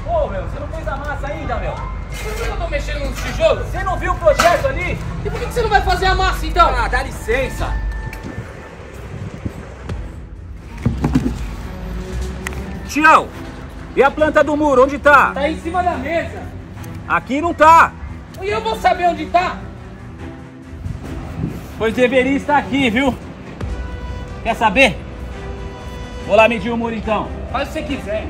Ô, meu, você não fez a massa ainda, meu? Por que eu tô mexendo nos tijolos? Você não viu o projeto ali? E por que você não vai fazer a massa, então? Ah, dá licença. Tião, e a planta do muro, onde tá? Tá em cima da mesa. Aqui não tá. E eu vou saber onde tá? Pois deveria estar aqui, viu? Quer saber? Vou lá medir o muro então. Faz o que você quiser.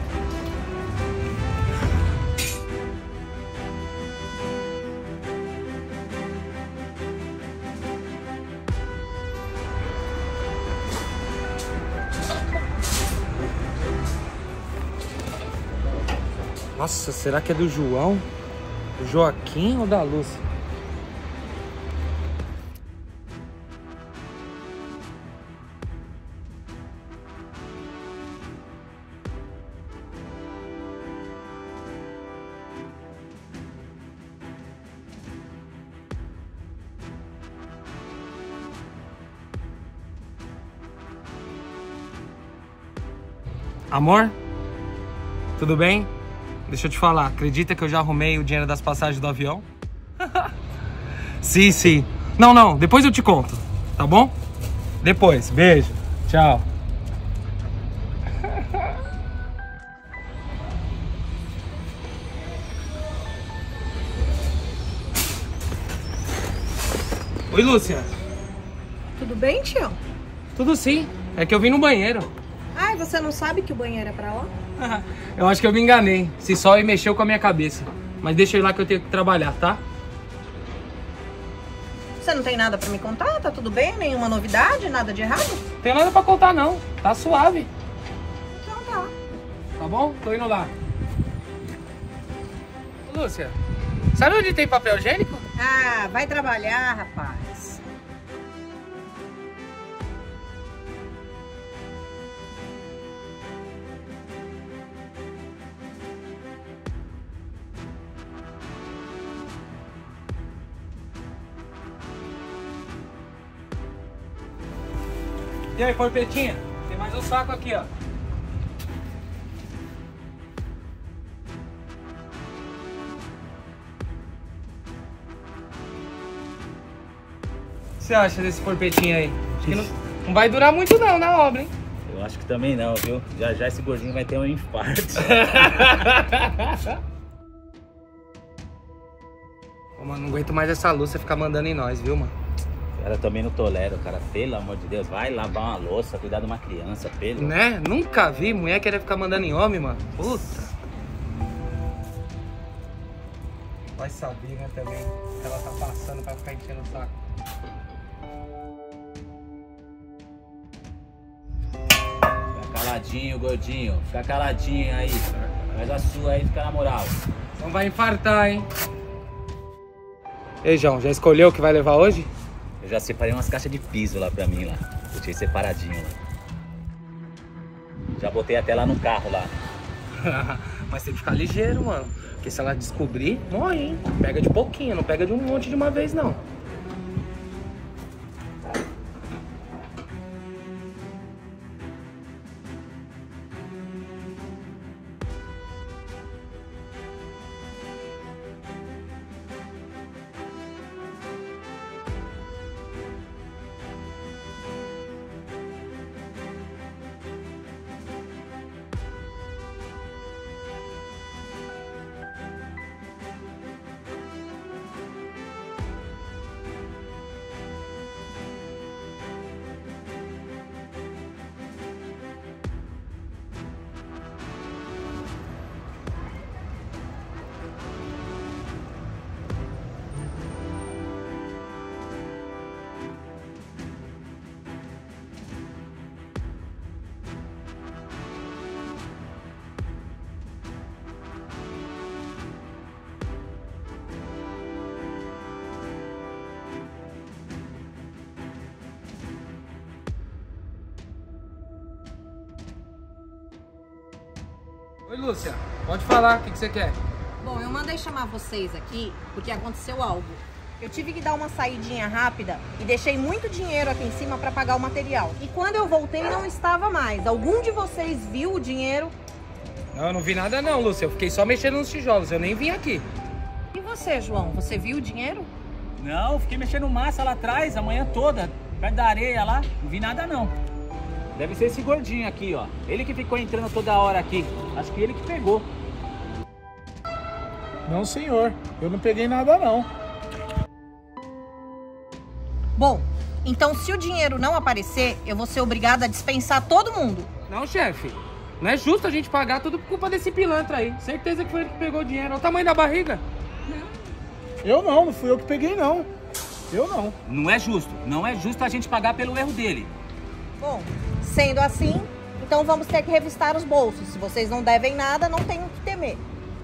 Nossa, será que é do João? Do Joaquim ou da Lúcia? Amor? Tudo bem? Deixa eu te falar, acredita que eu já arrumei o dinheiro das passagens do avião? Sim, sim. Não, depois eu te conto, tá bom? Depois, beijo, tchau. Oi, Lúcia. Tudo bem, tio? Tudo sim, é que eu vim no banheiro. Ai, você não sabe que o banheiro é pra lá? Eu acho que eu me enganei. Esse sol aí mexeu com a minha cabeça. Mas deixa eu ir lá que eu tenho que trabalhar, tá? Você não tem nada pra me contar? Tá tudo bem? Nenhuma novidade? Nada de errado? Não tem nada pra contar não. Tá suave. Então tá. Tá bom? Tô indo lá. Lúcia, sabe onde tem papel higiênico? Ah, vai trabalhar, rapaz. E aí, porpetinha? Tem mais um saco aqui, ó. O que você acha desse porpetinho aí? Acho que não vai durar muito não na obra, hein? Eu acho que também não, viu? Já esse gordinho vai ter um infarto. Ô, mano, não aguento mais essa Lúcia ficar mandando em nós, viu, mano? Cara, eu também não tolero, cara. Pelo amor de Deus, vai lavar uma louça, cuidar de uma criança, pelo. Né? Nunca vi mulher querer ficar mandando em homem, mano. Puta. Vai saber, né, também. Que ela tá passando pra ficar enchendo o saco. Fica caladinho, gordinho. Fica caladinho aí. Faz a sua aí, fica na moral. Não vai infartar, hein? Ei, João, já escolheu o que vai levar hoje? Eu já separei umas caixas de piso lá pra mim lá. Deixei separadinho lá. Já botei até lá no carro lá. Mas tem que ficar ligeiro, mano. Porque se ela descobrir, morre, hein? Pega de pouquinho, não pega de um monte de uma vez, não. Oi, Lúcia. Pode falar, o que você quer? Bom, eu mandei chamar vocês aqui porque aconteceu algo. Eu tive que dar uma saidinha rápida e deixei muito dinheiro aqui em cima para pagar o material. E quando eu voltei não estava mais. Algum de vocês viu o dinheiro? Não, eu não vi nada não, Lúcia. Eu fiquei só mexendo nos tijolos, eu nem vim aqui. E você, João? Você viu o dinheiro? Não, fiquei mexendo massa lá atrás, a manhã toda, perto da areia lá, não vi nada não. Deve ser esse gordinho aqui, ó. Ele que ficou entrando toda hora aqui. Acho que ele que pegou. Não, senhor. Eu não peguei nada, não. Bom, então se o dinheiro não aparecer, eu vou ser obrigada a dispensar todo mundo. Não, chefe. Não é justo a gente pagar tudo por culpa desse pilantra aí. Certeza que foi ele que pegou o dinheiro. Olha o tamanho da barriga. Eu não fui eu que peguei, não. Eu não. Não é justo. Não é justo a gente pagar pelo erro dele. Bom, sendo assim, então vamos ter que revistar os bolsos. Se vocês não devem nada, não tem o que temer.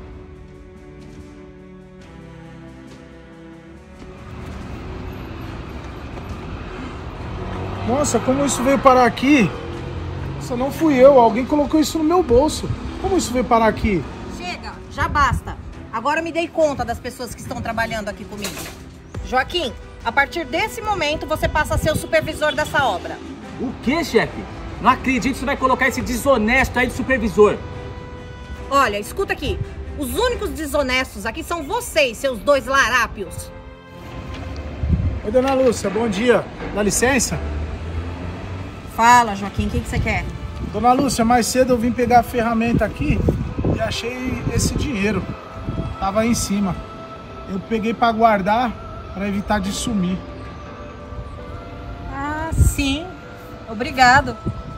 Nossa, como isso veio parar aqui? Nossa, não fui eu. Alguém colocou isso no meu bolso. Como isso veio parar aqui? Chega, já basta. Agora me dei conta das pessoas que estão trabalhando aqui comigo. Joaquim, a partir desse momento você passa a ser o supervisor dessa obra. O quê, chefe? Não acredito que você vai colocar esse desonesto aí de supervisor. Olha, escuta aqui. Os únicos desonestos aqui são vocês, seus dois larápios. Oi, dona Lúcia, bom dia. Dá licença? Fala, Joaquim, o que você quer? Dona Lúcia, mais cedo eu vim pegar a ferramenta aqui e achei esse dinheiro. Tava aí em cima. Eu peguei para guardar para evitar de sumir. Ah, sim. Obrigado.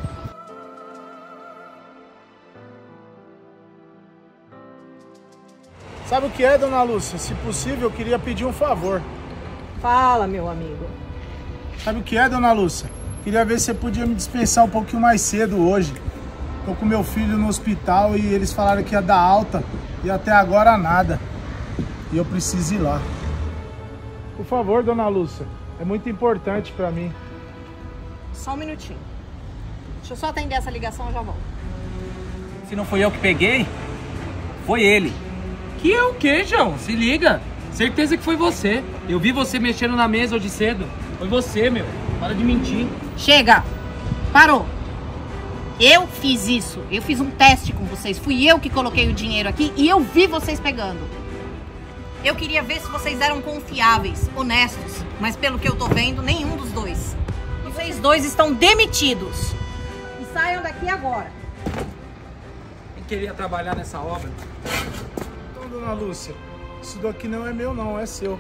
Sabe o que é, dona Lúcia? Se possível, eu queria pedir um favor. Fala, meu amigo. Sabe o que é, dona Lúcia? Queria ver se você podia me dispensar um pouquinho mais cedo hoje. Tô com meu filho no hospital e eles falaram que ia dar alta e até agora nada. E eu preciso ir lá. Por favor, dona Lúcia. É muito importante pra mim. Só um minutinho. Deixa eu só atender essa ligação e já volto. Se não foi eu que peguei, foi ele. Que é o quê, João? Se liga. Certeza que foi você. Eu vi você mexendo na mesa hoje cedo. Foi você, meu. Para de mentir. Chega! Parou! Eu fiz isso. Eu fiz um teste com vocês. Fui eu que coloquei o dinheiro aqui e eu vi vocês pegando. Eu queria ver se vocês eram confiáveis, honestos. Mas pelo que eu tô vendo, nenhum dos dois. Vocês dois estão demitidos. E saiam daqui agora. Quem queria trabalhar nessa obra? Então, dona Lúcia, isso daqui não é meu não, é seu.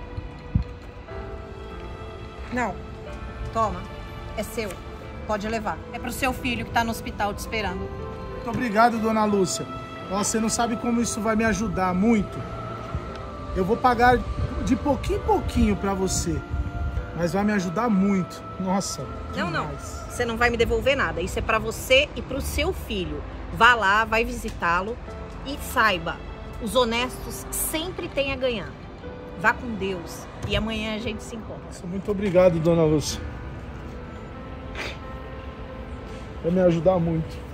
Não. Toma. É seu. Pode levar. É pro seu filho que tá no hospital te esperando. Muito obrigado, dona Lúcia. Nossa, você não sabe como isso vai me ajudar muito. Eu vou pagar de pouquinho em pouquinho pra você. Mas vai me ajudar muito. Nossa. Não. Você não vai me devolver nada. Isso é pra você e pro seu filho. Vá lá, vai visitá-lo e saiba, os honestos sempre têm a ganhar. Vá com Deus e amanhã a gente se encontra. Nossa, muito obrigado, dona Lúcia. Vai me ajudar muito.